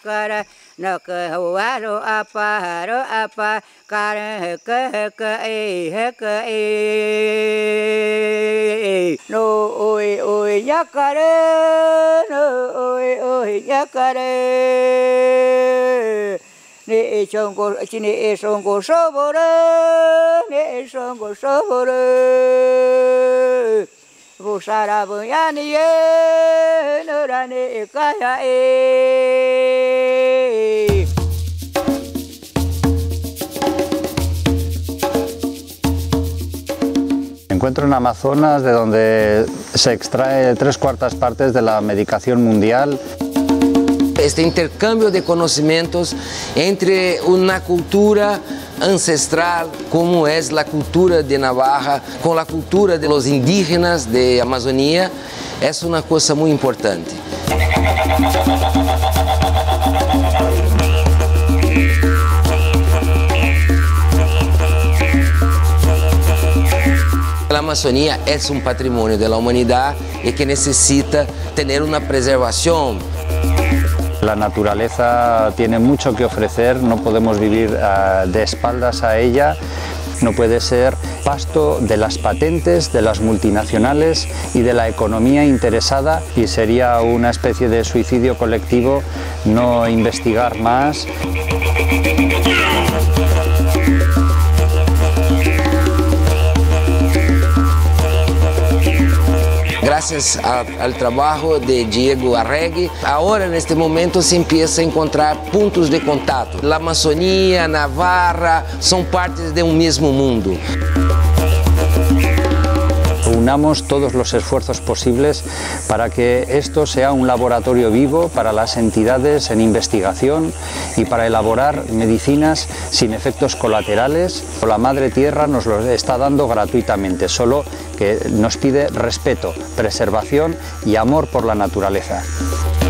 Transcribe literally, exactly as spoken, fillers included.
cara, no que huaro apa, haro apa, cara heka heka e, heka e. No oi oi yakare, no oi oi yakare. Ne chongo chine songo sobore, ne songo sobore. Busara buyani ye, nurani kaya e. Me encuentro en Amazonas, de donde se extrae tres cuartas partes de la medicación mundial. Este intercambio de conocimientos entre una cultura ancestral, como es la cultura de Navarra, con la cultura de los indígenas de Amazonía, es una cosa muy importante. La Amazonía es un patrimonio de la humanidad y que necesita tener una preservación. La naturaleza tiene mucho que ofrecer, no podemos vivir uh, de espaldas a ella, no puede ser pasto de las patentes, de las multinacionales y de la economía interesada, y sería una especie de suicidio colectivo no investigar más. Gracias a, al trabajo de Diego Arregui, ahora en este momento se empieza a encontrar puntos de contacto. La Amazonía, Navarra, son partes de un mismo mundo. Unamos todos los esfuerzos posibles para que esto sea un laboratorio vivo para las entidades en investigación y para elaborar medicinas sin efectos colaterales. La Madre Tierra nos lo está dando gratuitamente, solo que nos pide respeto, preservación y amor por la naturaleza.